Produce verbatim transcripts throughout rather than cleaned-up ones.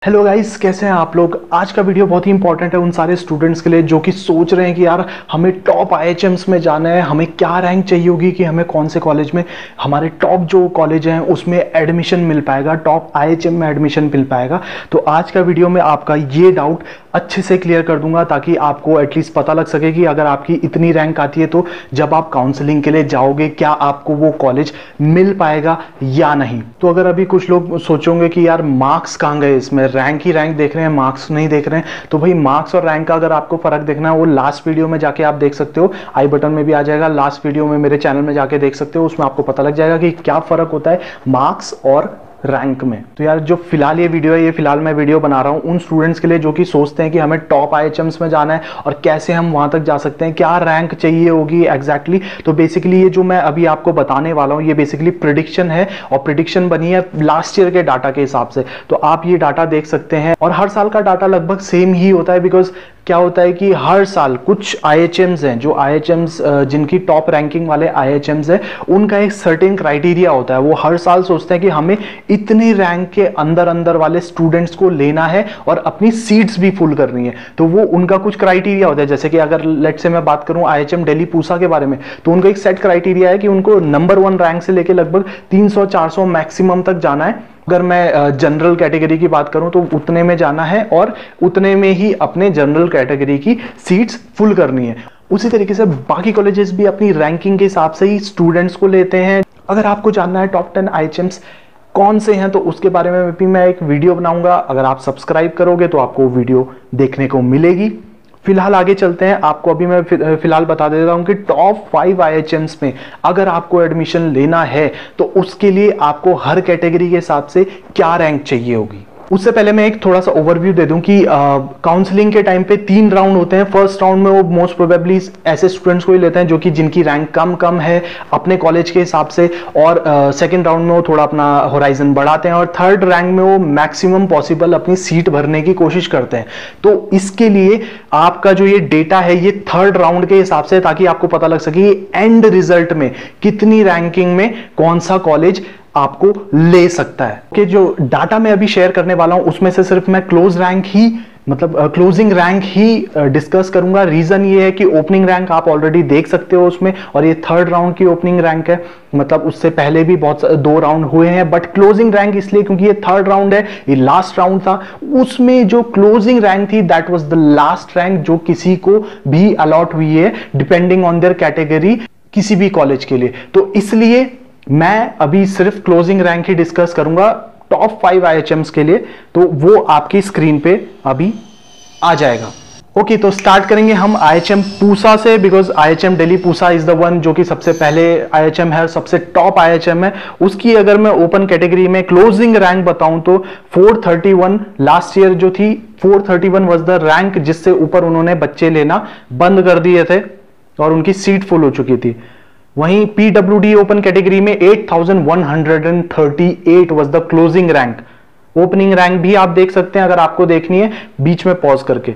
Hello guys, कैसे हैं आप लोग। आज का वीडियो बहुत ही इंपॉर्टेंट है उन सारे स्टूडेंट्स के लिए जो कि सोच रहे हैं कि यार हमें टॉप आईएचएम्स में जाना है, हमें क्या रैंक चाहिए होगी कि हमें कौन से कॉलेज में हमारे टॉप जो कॉलेज हैं उसमें एडमिशन मिल पाएगा, टॉप आईएचएम में एडमिशन मिल पाएगा। तो आज का वीडियो में आपका ये डाउट अच्छे से क्लियर कर दूंगा ताकि आपको एटलीस्ट पता लग सके कि अगर आपकी इतनी रैंक आती है तो जब आप काउंसलिंग के लिए जाओगे क्या आपको वो कॉलेज मिल पाएगा या नहीं। तो अगर अभी कुछ लोग सोचोगे कि यार मार्क्स कहाँ गए, इसमें रैंक ही रैंक देख रहे हैं, मार्क्स नहीं देख रहे हैं, तो भाई मार्क्स और रैंक का अगर आपको फर्क देखना है वो लास्ट वीडियो में जाके आप देख सकते हो, आई बटन में भी आ जाएगा। लास्ट वीडियो में मेरे चैनल में जाके देख सकते हो, उसमें आपको पता लग जाएगा कि क्या फर्क होता है मार्क्स और रैंक में। तो यार जो फिलहाल ये वीडियो है, ये फिलहाल मैं वीडियो बना रहा हूँ उन स्टूडेंट्स के लिए जो कि सोचते हैं कि हमें टॉप आईएचएम्स में जाना है और कैसे हम वहां तक जा सकते हैं, क्या रैंक चाहिए होगी एग्जैक्टली। तो बेसिकली ये जो मैं अभी आपको बताने वाला हूँ ये बेसिकली प्रिडिक्शन है और प्रिडिक्शन बनी है लास्ट ईयर के डाटा के हिसाब से। तो आप ये डाटा देख सकते हैं और हर साल का डाटा लगभग सेम ही होता है, बिकॉज क्या होता है कि हर साल कुछ आईएचएम्स हैं, जो आईएचएम्स जिनकी टॉप रैंकिंग वाले आईएचएम्स हैं उनका एक सर्टेन क्राइटेरिया होता है। वो हर साल सोचते हैं कि हमें इतनी रैंक के अंदर अंदर वाले स्टूडेंट्स को लेना है और अपनी सीट्स भी फुल करनी है। तो वो उनका कुछ क्राइटेरिया होता है। जैसे कि अगर लेट से मैं बात करूं आईएचएम दिल्ली पूसा के बारे में, तो उनका एक सेट क्राइटेरिया है कि उनको नंबर वन रैंक से लेकर लगभग तीन सौ चार सौ मैक्सिमम तक जाना है। अगर मैं जनरल कैटेगरी की बात करूं तो उतने में जाना है और उतने में ही अपने जनरल कैटेगरी की सीट्स फुल करनी है। उसी तरीके से बाकी कॉलेजेस भी अपनी रैंकिंग के हिसाब से ही स्टूडेंट्स को लेते हैं। अगर आपको जानना है टॉप टेन आईएचएम्स कौन से हैं तो उसके बारे में भी मैं एक वीडियो बनाऊंगा। अगर आप सब्सक्राइब करोगे तो आपको वीडियो देखने को मिलेगी। फिलहाल आगे चलते हैं। आपको अभी मैं फिलहाल बता देता हूं कि टॉप फाइव आईएचएम्स में अगर आपको एडमिशन लेना है तो उसके लिए आपको हर कैटेगरी के हिसाब से क्या रैंक चाहिए होगी। उससे पहले मैं एक थोड़ा सा ओवरव्यू दे दूं कि काउंसलिंग के टाइम पे तीन राउंड होते हैं। फर्स्ट राउंड में वो मोस्ट प्रोबेबली ऐसे स्टूडेंट्स को ही लेते हैं जो कि जिनकी रैंक कम कम है अपने कॉलेज के हिसाब से, और सेकंड राउंड में वो थोड़ा अपना होराइजन बढ़ाते हैं, और थर्ड रैंक में वो मैक्सिमम पॉसिबल अपनी सीट भरने की कोशिश करते हैं। तो इसके लिए आपका जो ये डेटा है ये थर्ड राउंड के हिसाब से, ताकि आपको पता लग सके एंड रिजल्ट में कितनी रैंकिंग में कौन सा कॉलेज आपको ले सकता है। कि जो डाटा मैं अभी शेयर करने वाला हूं उसमें से सिर्फ मैं क्लोज रैंक ही मतलब क्लोजिंग रैंक ही डिस्कस करूंगा। रीजन ये है कि ओपनिंग रैंक आप ऑलरेडी देख सकते हो उसमें, और ये थर्ड राउंड की ओपनिंग रैंक है, मतलब उससे पहले भी बहुत दो राउंड हुए हैं, बट क्लोजिंग रैंक इसलिए क्योंकि ये थर्ड राउंड है, ये लास्ट राउंड था। उसमें जो क्लोजिंग रैंक थी that was the last rank जो किसी को भी अलॉट हुई है डिपेंडिंग ऑन देयर कैटेगरी किसी भी कॉलेज के लिए। तो इसलिए मैं अभी सिर्फ क्लोजिंग रैंक ही डिस्कस करूंगा टॉप फाइव आईएचएम्स के लिए। तो वो आपकी स्क्रीन पे अभी आ जाएगा। ओके okay, तो स्टार्ट करेंगे हम आईएचएम पूसा से, because IHM Delhi Pusa is the one जो कि सबसे पहले आईएचएम है, सबसे टॉप आईएचएम है। उसकी अगर मैं ओपन कैटेगरी में क्लोजिंग रैंक बताऊं तो चार सौ इकतीस लास्ट ईयर जो थी, चार सौ इकतीस वाज द रैंक जिससे ऊपर उन्होंने बच्चे लेना बंद कर दिए थे और उनकी सीट फुल हो चुकी थी। वहीं पीडब्ल्यूडी ओपन कैटेगरी में आठ हज़ार एक सौ अड़तीस was the closing rank. Opening rank भी आप देख सकते हैं अगर आपको देखनी है, बीच में पॉज करके।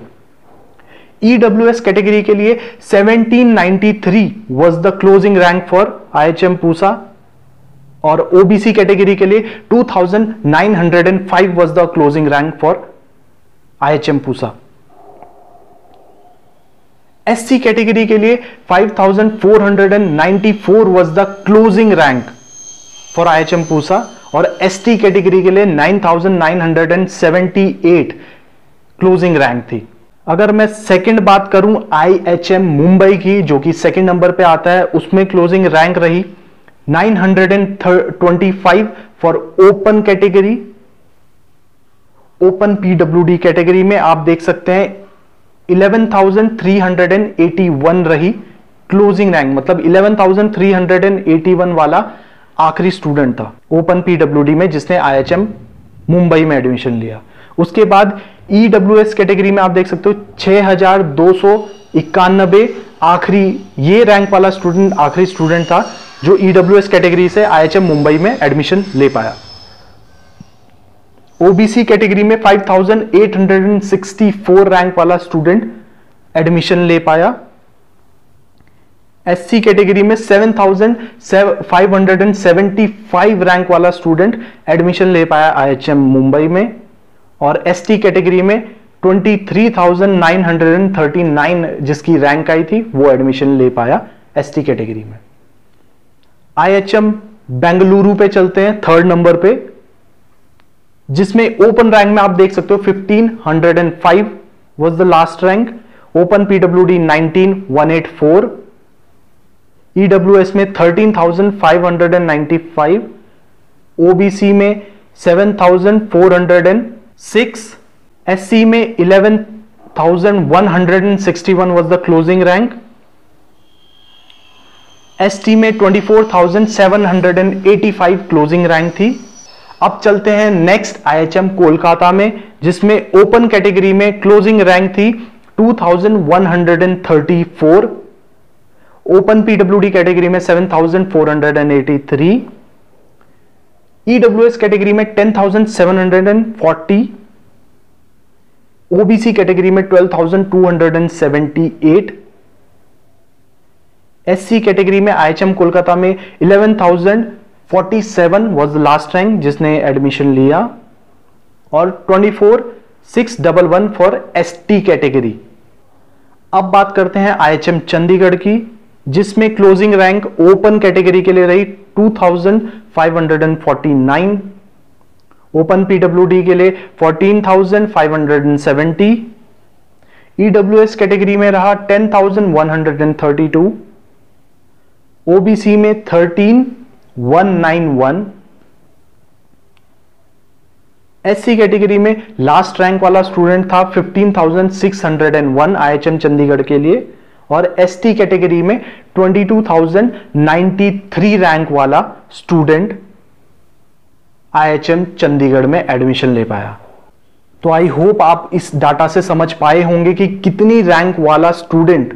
ईडब्ल्यूएस कैटेगरी के लिए सत्रह सौ तिरानवे was the closing rank for IHM Pusa, और ओबीसी कैटेगरी के लिए दो हज़ार नौ सौ पाँच was the closing rank for IHM Pusa. SC category के लिए पाँच हज़ार चार सौ चौरानवे was the closing rank for IHM Pusa, और एसटी कैटेगरी के लिए नौ हज़ार नौ सौ अठहत्तर क्लोजिंग रैंक थी। अगर मैं सेकंड बात करूं आईएचएम मुंबई की जो कि सेकंड नंबर पे आता है, उसमें क्लोजिंग रैंक रही नौ सौ पच्चीस for open category. Open PWD category में आप देख सकते हैं ग्यारह हज़ार तीन सौ इक्यासी रही क्लोजिंग रैंक, मतलब ग्यारह हज़ार तीन सौ इक्यासी वाला आखिरी स्टूडेंट था ओपन पीडब्ल्यूडी में जिसने आईएचएम मुंबई में एडमिशन लिया। उसके बाद ईडब्ल्यूएस कैटेगरी में आप देख सकते हो छह हज़ार दो सौ इक्यानवे आखिरी, ये रैंक वाला स्टूडेंट आखिरी स्टूडेंट था जो ईडब्ल्यूएस कैटेगरी से आईएचएम मुंबई में एडमिशन ले पाया। ओबीसी कैटेगरी में पाँच हज़ार आठ सौ चौंसठ रैंक वाला स्टूडेंट एडमिशन ले पाया। एससी कैटेगरी में सात हज़ार पाँच सौ पचहत्तर रैंक वाला स्टूडेंट एडमिशन ले पाया आईएचएम मुंबई में। और एसटी कैटेगरी में तेईस हज़ार नौ सौ उनतालीस जिसकी रैंक आई थी वो एडमिशन ले पाया एसटी कैटेगरी में। आईएचएम बेंगलुरु पे चलते हैं थर्ड नंबर पे, जिसमें ओपन रैंक में आप देख सकते हो पंद्रह सौ पांच was the last rank, open PWD nineteen one eight four, EWS में तेरह हज़ार पाँच सौ पचानवे, ओबीसी में सात हज़ार चार सौ छह, एससी में ग्यारह हज़ार एक सौ इकसठ was the closing rank, ST में चौबीस हज़ार सात सौ पचासी क्लोजिंग रैंक थी। अब चलते हैं नेक्स्ट आईएचएम कोलकाता में, जिसमें ओपन कैटेगरी में क्लोजिंग रैंक थी दो हज़ार एक सौ चौंतीस, ओपन पीडब्ल्यूडी कैटेगरी में सात हज़ार चार सौ तिरासी, ईडब्ल्यूएस कैटेगरी में दस हज़ार सात सौ चालीस, ओबीसी कैटेगरी में बारह हज़ार दो सौ अठहत्तर, एससी कैटेगरी में आईएचएम कोलकाता में ग्यारह हज़ार सैंतालीस वाज द लास्ट रैंक जिसने एडमिशन लिया, और चौबीस हज़ार छह सौ इलेवन फॉर एसटी कैटेगरी। अब बात करते हैं आईएचएम चंडीगढ़ की, जिसमें क्लोजिंग रैंक ओपन कैटेगरी के लिए रही दो हज़ार पाँच सौ उनचास, ओपन पीडब्ल्यूडी के लिए चौदह हज़ार पाँच सौ सत्तर, ईडब्ल्यूएस कैटेगरी में रहा दस हज़ार एक सौ बत्तीस, ओबीसी में तेरह हज़ार एक सौ इक्यानवे, एससी कैटेगरी में लास्ट रैंक वाला स्टूडेंट था पंद्रह हज़ार छह सौ एक आईएचएम चंडीगढ़ के लिए, और एसटी कैटेगरी में बाईस हज़ार तिरानवे रैंक वाला स्टूडेंट आईएचएम चंडीगढ़ में एडमिशन ले पाया। तो आई होप आप इस डाटा से समझ पाए होंगे कि कितनी रैंक वाला स्टूडेंट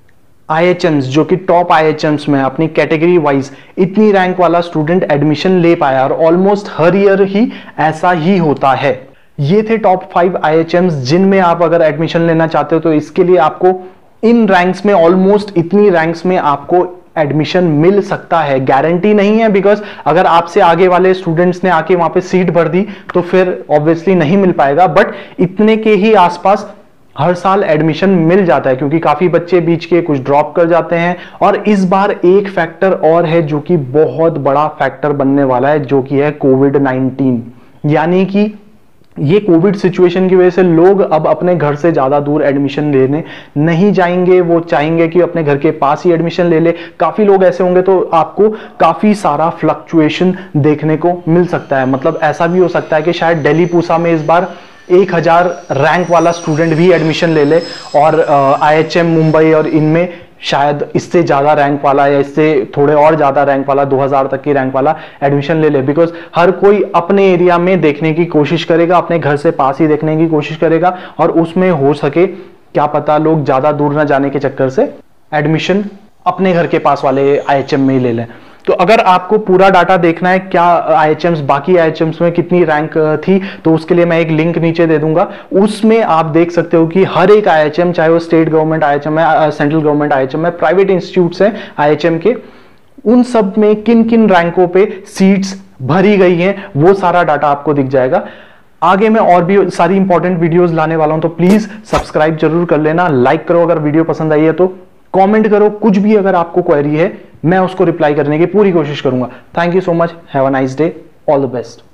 आईएचएम्स जो कि टॉप आईएचएम्स में अपनी कैटेगरी वाइज इतनी रैंक वाला स्टूडेंट एडमिशन ले पाया, और ऑलमोस्ट हर ईयर ही ऐसा ही होता है। ये थे टॉप फाइव आईएचएम्स जिनमें आप अगर एडमिशन लेना चाहते हो तो इसके लिए आपको इन रैंक्स में ऑलमोस्ट इतनी रैंक्स में आपको एडमिशन मिल सकता है। गारंटी नहीं है, बिकॉज अगर आपसे आगे वाले स्टूडेंट्स ने आके वहां पे सीट भर दी तो फिर ऑब्वियसली नहीं मिल पाएगा, बट इतने के ही आसपास हर साल एडमिशन मिल जाता है, क्योंकि काफी बच्चे बीच के कुछ ड्रॉप कर जाते हैं। और इस बार एक फैक्टर और है जो कि बहुत बड़ा फैक्टर बनने वाला है, जो कि है कोविड नाइनटीन। यानी कि ये कोविड सिचुएशन की वजह से लोग अब अपने घर से ज्यादा दूर एडमिशन लेने नहीं जाएंगे, वो चाहेंगे कि अपने घर के पास ही एडमिशन ले ले। काफी लोग ऐसे होंगे तो आपको काफी सारा फ्लक्चुएशन देखने को मिल सकता है। मतलब ऐसा भी हो सकता है कि शायद दिल्ली पूसा में इस बार एक हजार रैंक वाला स्टूडेंट भी एडमिशन ले ले, और आईएचएम मुंबई और इनमें शायद इससे ज्यादा रैंक वाला या इससे थोड़े और ज्यादा रैंक वाला दो हज़ार तक की रैंक वाला एडमिशन ले ले। बिकॉज हर कोई अपने एरिया में देखने की कोशिश करेगा, अपने घर से पास ही देखने की कोशिश करेगा, और उसमें हो सके क्या पता लोग ज्यादा दूर ना जाने के चक्कर से एडमिशन अपने घर के पास वाले आईएचएम में ही ले लें। तो अगर आपको पूरा डाटा देखना है क्या आईएचएम्स बाकी आईएचएम्स में कितनी रैंक थी, तो उसके लिए मैं एक लिंक नीचे दे दूंगा। उसमें आप देख सकते हो कि हर एक आईएचएम, चाहे वो स्टेट गवर्नमेंट आईएचएम है, सेंट्रल गवर्नमेंट आईएचएम है, प्राइवेट इंस्टीट्यूट्स हैं आईएचएम के, उन सब में किन किन रैंकों पे सीट्स भरी गई हैं, वो सारा डाटा आपको दिख जाएगा। आगे मैं और भी सारी इंपॉर्टेंट वीडियोस लाने वाला हूं, तो प्लीज सब्सक्राइब जरूर कर लेना, लाइक करो अगर वीडियो पसंद आई है तो, कमेंट करो, कुछ भी अगर आपको क्वेरी है मैं उसको रिप्लाई करने की पूरी कोशिश करूंगा। Thank you so much, have a nice day, all the best.